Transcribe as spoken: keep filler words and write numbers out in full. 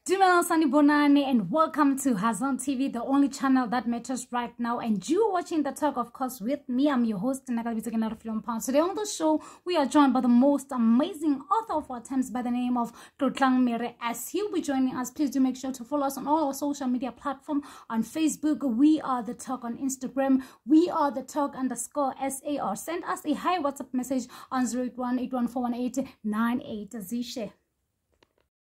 Dumela Sani Bonani and welcome to Hazon T V, the only channel that matters right now. And you are watching The Talk, of course, with me. I'm your host, Refiloe. Today on the show, we are joined by the most amazing author of our times by the name of Klerksdorp. As he'll be joining us, please do make sure to follow us on all our social media platforms. On Facebook, we are The Talk. On Instagram, we are The Talk underscore S A, or send us a hi WhatsApp message on zero eight one, eight one four one eight, nine eight zero.